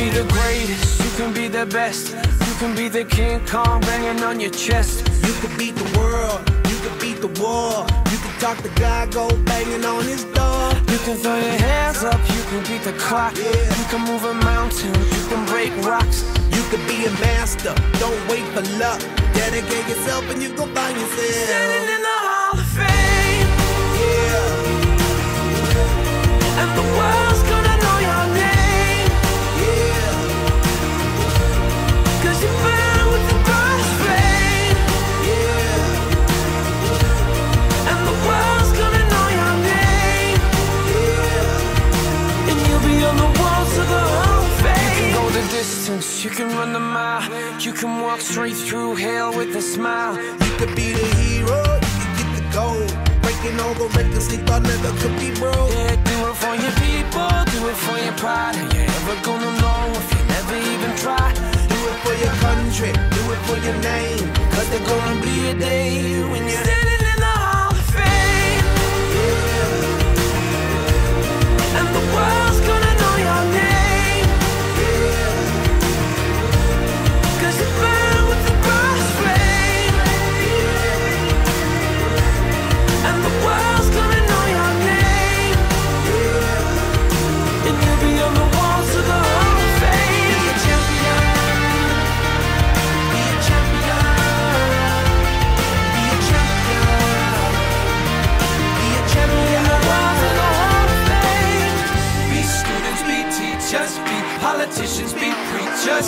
be the greatest, you can be the best. You can be the King Kong banging on your chest. You can beat the world, you can beat the war. You can talk to God, go banging on his door. You can throw your hands up, you can beat the clock. You can move a mountain, you can break rocks. You can be a master, don't wait for luck. Dedicate yourself and you go find yourself Standing in the Hall of Fame. Yeah, And the world's gonna know your name. yeah. Cause you burn with the brightest flame. Yeah, And the world's gonna know your name. yeah. And you'll be on the walls of the Hall of Fame. You can go the distance, you can run the mile. You can walk straight through hell with a smile. You could be the hero, you can get the gold. Breaking all the records they thought never could be broke. Yeah, do it for your people, do it for your pride. Are you ever gonna know if you never even try? Do it for your country, do it for your name. Cause there's gonna be a day when you're standing in the Hall of Fame. And the world's gonna know your name. Cause you burn with the brightest flame. And the world's gonna know your name. And you'll be on the walls of the Hall of Fame. Be a champion, be a champion, be a champion, be a champion. Walls of the Hall of Fame. Be students, be teachers, be politicians, be preachers.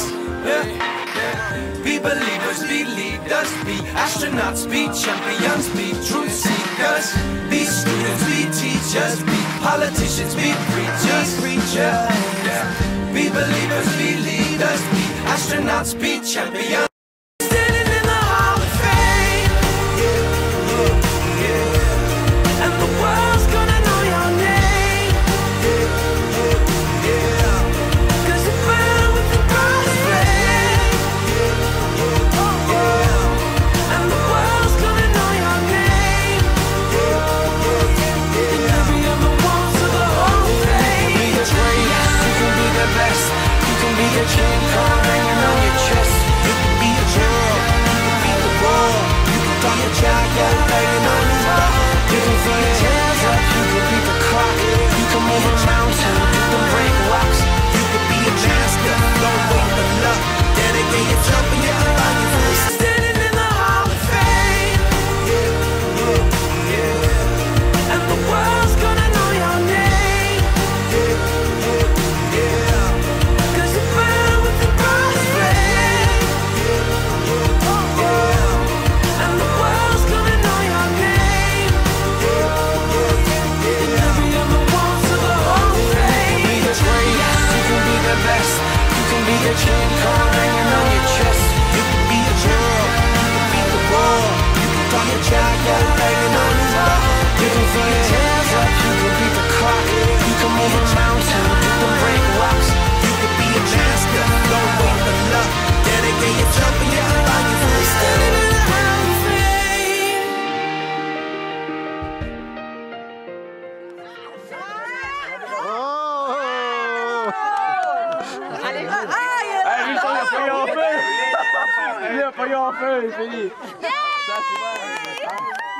Be believers, be leaders, be astronauts, be champions, be truth seekers. Be students, be teachers, be politicians, be preachers. Be believers, be leaders, be astronauts, be champions. Standing in the Hall of Fame. And the world's gonna know your name. Cause you burn with the brightest flame. And the world's gonna know your name. And you'll be on the walls of the Hall of Fame. You can be the greatest, you can be the best. You can be the King Kong hanging on your chest. You can be a general, you can beat the war. You can talk to God, go banging on his door. You can throw your hands up, you can beat the clock. You can move a mountain, you can break rocks. You can be a master, don't wait for luck. Dedicate yourself and you can find yourself Standing in the Hall of Fame. And the world's gonna know your name. Cause you burn with the brightest flame. And the world's gonna know your name. And you'll be on the walls of the Hall of Fame. You can be the greatest, you can be the best. You can be the King Kong hanging on your chest. You can be a general, you can beat the war. You can talk to God, go banging on his door. You can throw your hands up, you can beat the clock. You can move a mountain, you can break rocks. You can be a master, don't wait for luck. Dedicate yourself and you can find yourself Standing in the Hall of Fame. Il a pas eu en feu, il est fini.